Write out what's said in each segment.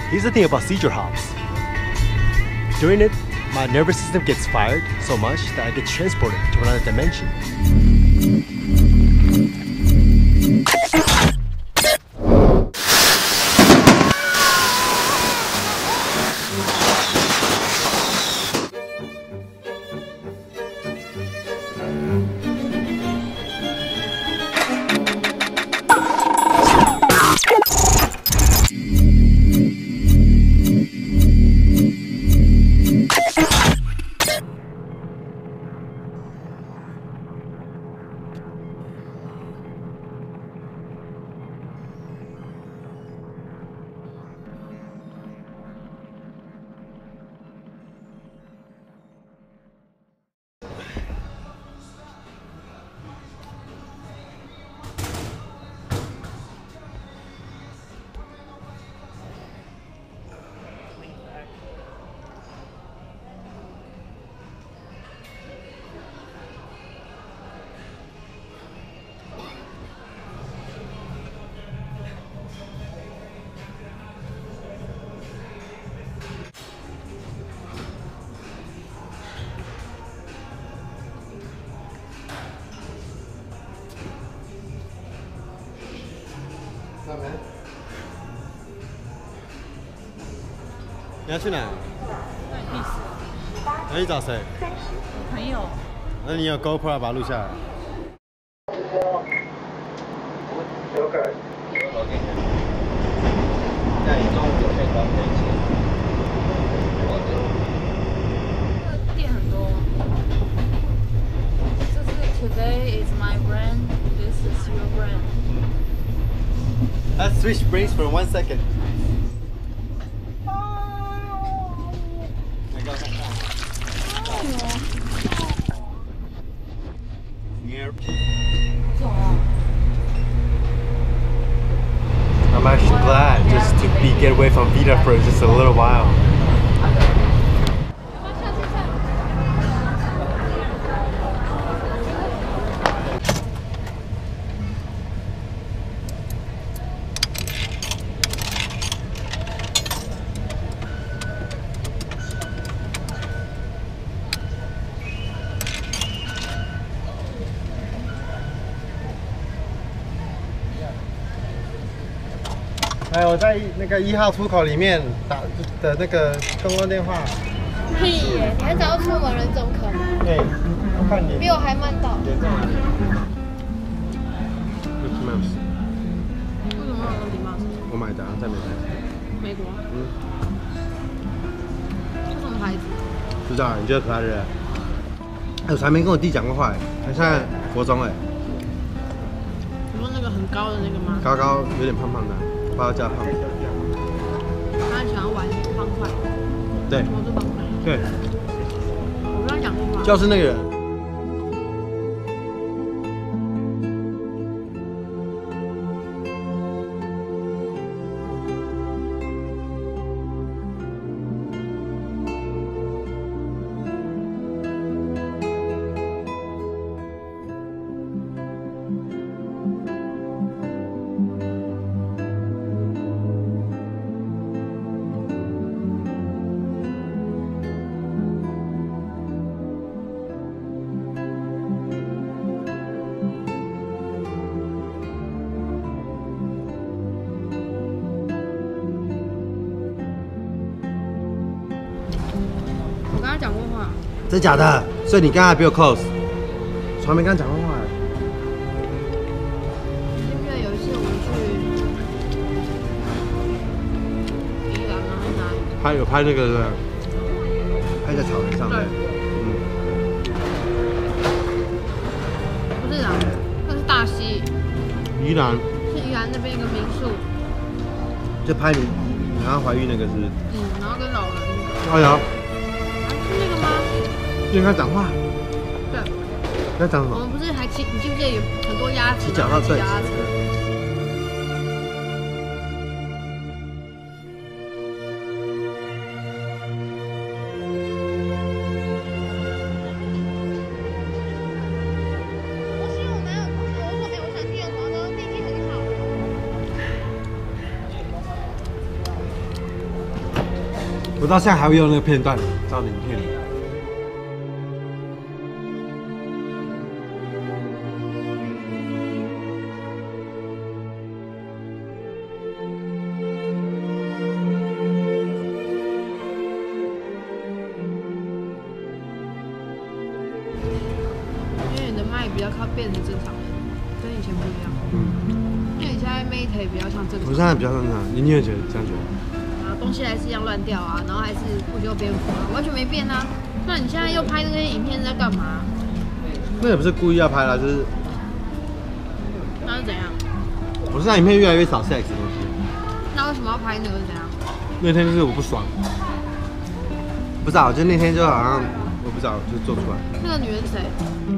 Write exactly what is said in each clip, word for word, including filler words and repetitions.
Here's the thing about seizure hops. During it, my nervous system gets fired so much that I get transported to another dimension. 上门。 你要去哪？ 那你屁事？ 那你找谁？ 我朋友。 那你有 GoPro 把它录下来。 有可能。我给你。那你中午有可以帮我一起。 店很多。这是 Today is my brand. This is your brand. Let's switch brains for one second. 重哦。 I'm actually glad just to be get away from Vita for just a little while.哎，我在那个一号出口里面打的那个公共电话。 屁耶！你很早就出门了，怎么可能？ 对，我看你。 比我还慢到。 严重。Mickey Mouse。 为什么要用礼貌？ 我买的，在美国。 美国。 嗯。 是什么牌子？ 不知道，你觉得可爱的人？哎，我才没跟我弟讲过话哎，他现在国中哎。 你说那个很高的那个吗？ 高高，有点胖胖的。 把它加胖。 他喜欢玩方块。 对。 我是方块。 对。 我跟他讲过话。 就是那个人。 我跟他讲过话。 真假的？所以你刚才比我 close， 从来没跟他讲过话。 记不记得有一次我们去宜兰啊，还是哪里？ 拍有拍那个，拍在草原上面。嗯。 不是啦，那是大溪。 宜兰。 是宜兰那边一个民宿。 就拍你，然后怀孕那个是？ 嗯，然后跟老人那个。 哎呀。 是那个吗？ 就跟他讲话。 对。 在讲什么？ 我们不是还骑？你记不记得有很多鸭子？ 骑脚踏车。 我是我男友，我说哎，我想听的，然后地基很好。 我到现在还会用那个片段照影片里。 因为你的脉比较靠变成正常人，跟以前不一样。嗯。因为你现在妹腿比较像正常。 我现在比较正常，你你也觉得这样觉得？ 啊，东西还是一样乱掉啊，然后还是不修边幅啊，完全没变啊。那你现在又拍那些影片在干嘛？ 那也不是故意要拍啦，就是。 那是怎样？ 我现在影片越来越少 sex 的东西。 那为什么要拍那个是怎样？ 那天就是我不爽。不知道，就那天就好像我不知道，就做出来。 那个女人是谁？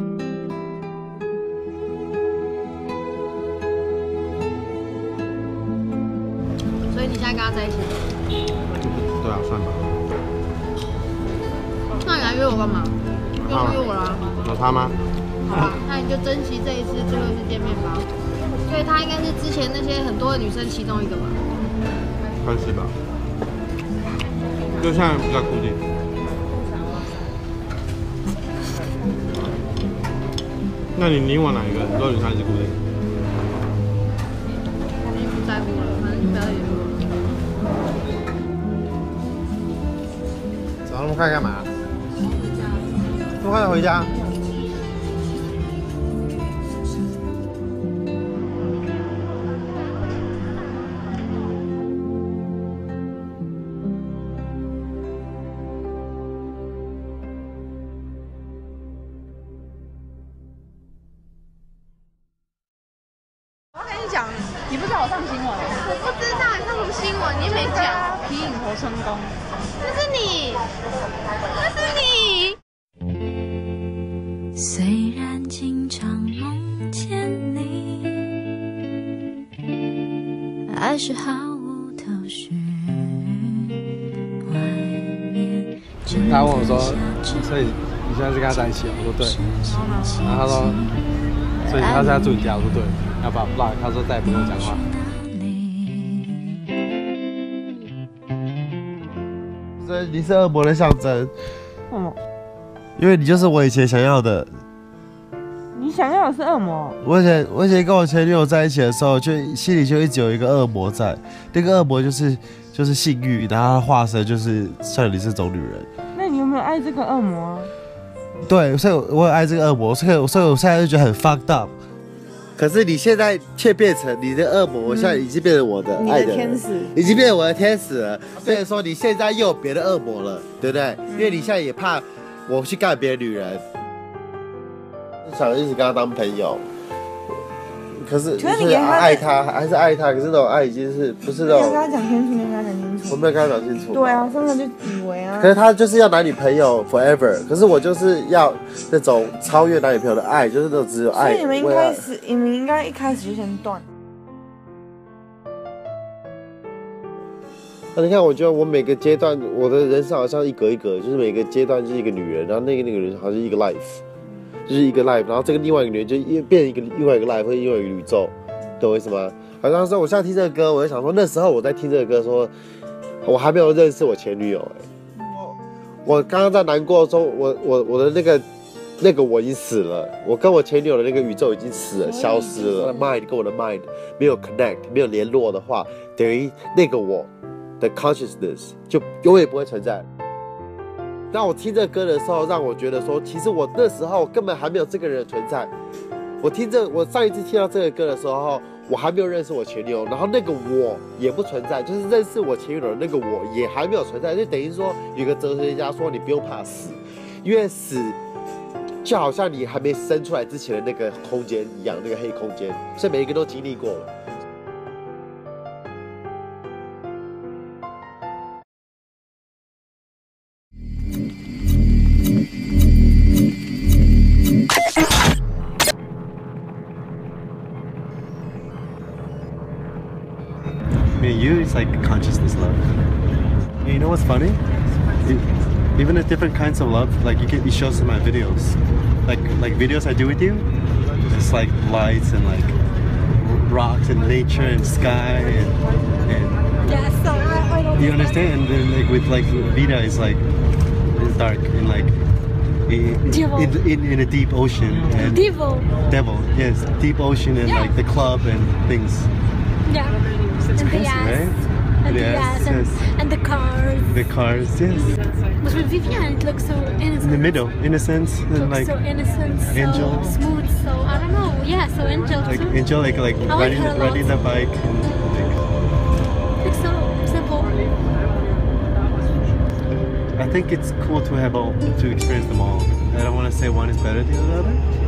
所以你现在跟他在一起？ 对啊，算吧。 那你来约我干嘛？不用约我啦。 有他吗？ 好吧，那你就珍惜这一次最后一次见面吧。所以他应该是之前那些很多的女生其中一个吧？ 算是吧。就现在比较固定。那你你往哪一个？如果你还是固定？ 我已经不在乎了，反正就不要联络了。 走那么快干嘛？这么快回家？ 你不知道我上新闻？ 我不知道你上什么新闻，你没讲。 皮影头成功， 那是你，那是你。 虽然经常梦见你，还是毫无头绪。 他问我说：“所以你现在是跟他在一起？”我说：“对。”然后他说：“所以他现在住你家？”我说：“对。”要把 block， 他说再也不跟我讲话。所以你是恶魔的象征。 为什么？ 因为你就是我以前想要的。 你想要的是恶魔？ 我以前我以前跟我前女友在一起的时候，就心里就一直有一个恶魔在。那个恶魔就是就是性欲，然后他的化身就是像你这种女人。 那你有没有爱这个恶魔？ 对，所以我有爱这个恶魔，所以所以我现在就觉得很 fucked up。可是你现在却变成你的恶魔，我现在已经变成我的爱的人， 你的天使， 已经变成我的天使了。所以说你现在又有别的恶魔了，对不对？因为你现在也怕我去干别的女人，想一直跟他当朋友。可是可是你爱他还是爱他，可是那种爱已经是不是那种？ 你要跟他讲清楚，你要跟他讲清楚。 我没有跟他讲清楚。 对啊，真的就以为啊。 可是他就是要男女朋友 forever， 可是我就是要那种超越男女朋友的爱，就是那种只有爱。 所以你们一开始，你们应该一开始就先断。 那、啊、你看，我觉得我每个阶段，我的人生好像一格一格，就是每个阶段就是一个女人，然后那个那个人好像一个 life。就是一个 life， 然后这个另外一个女人就变成一个另外一个 life 或者另外一个宇宙，懂我意思吗？好像说我现在听这个歌，我就想说那时候我在听这个歌，说我还没有认识我前女友、欸，我刚刚在难过中，我我我的那个那个我已经死了，我跟我前女友的那个宇宙已经死了，消失了。我的 mind 跟我的 mind 没有 connect， 没有联络的话，等于那个我的 consciousness 就永远不会存在。当我听这歌的时候，让我觉得说，其实我那时候根本还没有这个人的存在。我听这，我上一次听到这个歌的时候，我还没有认识我前女友，然后那个我也不存在，就是认识我前女友的那个我也还没有存在，就等于说有个哲学家说，你不用怕死，因为死就好像你还没生出来之前的那个空间一样，那个黑空间，所以每一个都经历过了。 Me and you, it's like consciousness love. And you know what's funny? It, even the different kinds of love, like you can, you show some of my videos, like like videos I do with you. It's like lights and like rocks and nature and sky and and. Yeah, so I, I don't You understand? And then like with like Vida is like it's dark and like in, Devil. in, in, in a deep ocean and Devil. devil, yes, deep ocean and Yeah. like the club and things. Yeah. It's And the crazy, ass. right? And the Yes, ass. And, yes. and the cars. The cars, yes. But with Vivian, it looks so innocent. In the middle, innocence It and looks like so innocent, so angel. smooth, so I don't know. Yeah, so angel like too. angel like like like riding her a lot. riding the bike and like, It's so simple. I think it's cool to have all to experience them all. I don't want to say one is better than the other.